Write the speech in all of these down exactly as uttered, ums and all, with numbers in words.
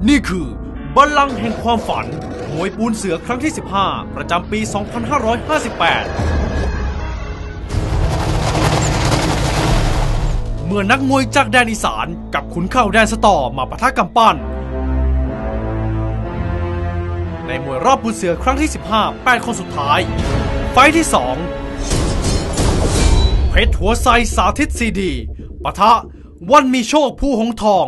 นี่คือบัลลังก์แห่งความฝันมวยปูนเสือครั้งที่สิบห้าประจำปีสองพันห้าร้อยห้าสิบแปดเมื่อนักมวยจากแดนอีสานกับขุนเข่าแดนสตอมาปะทะกำปั้นในมวยรอบปูนเสือครั้งที่สิบห้า แปดคนสุดท้ายไฟท์ที่สองเพชรหัวไซสาธิตซีดีปะทะวันมีโชคผู้หงทอง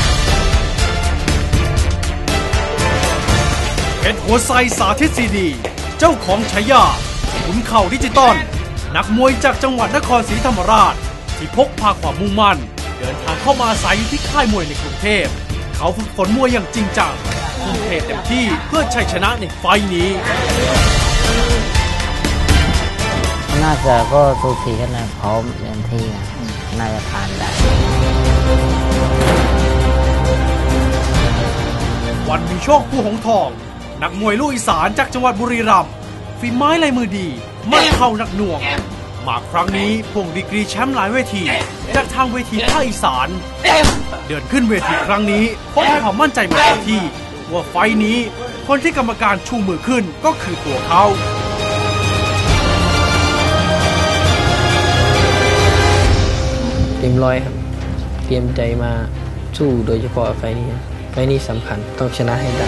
เพชรหัวไซสาธิตซีดีเจ้าของฉายาขุนเข่าดิจิตอลนักมวยจากจังหวัดนครศรีธรรมราชที่พกพาความมุ่งมั่นเดินทางเข้ามาอาศัยอยู่ที่ค่ายมวยในกรุงเทพเขาฝึกฝนมวยอย่างจริงจังทุ่มเทเต็มที่เพื่อชัยชนะในไฟท์นี้น่าจะก็สูสีกันนะพร้อมเต็มที่น่าจะผ่านได้วันมีโชคผู้หงทองนักมวยลูกอีสานจากจังหวัดบุรีรัมย์ฝีไม้ลายมือดีมั่นเข่าหนักหน่วงมาครั้งนี้พวงดีกรีแชมป์หลายเวทีจากทางเวทีภาคอีสานเดินขึ้นเวทีครั้งนี้พบความมั่นใจมาเต็มที่ว่าไฟท์นี้คนที่กรรมการชูมือขึ้นก็คือตัวเขาเต็มร้อยครับเตรียมใจมาสู้โดยเฉพาะไฟนี้ไฟนี้สำคัญต้องชนะให้ได้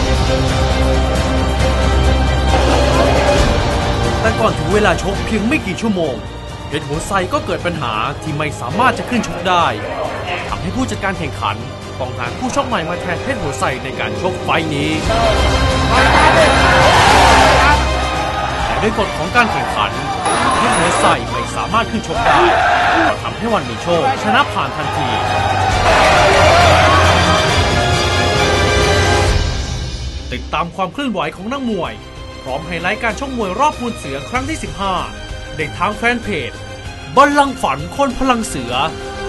แต่ก่อนถึงเวลาชกเพียงไม่กี่ชั่วโมงเพชรหัวไซก็เกิดปัญหาที่ไม่สามารถจะขึ้นชกได้ทำให้ผู้จัดการแข่งขันต้องหาผู้ชกใหม่มาแทนเพชรหัวไซในการชกไฟนี้แต่ด้วยกฎของการแข่งขันเพชรหัวไซไม่สามารถขึ้นชกได้ก็ทำให้วันมีโชคชนะผ่านทันทีติดตามความเคลื่อนไหวของนักมวยพร้อมไฮไลท์การชกมวยรอบปูนเสือครั้งที่สิบห้าเด็กทางแฟนเพจบัลลังก์ฝันคนพลังเสือ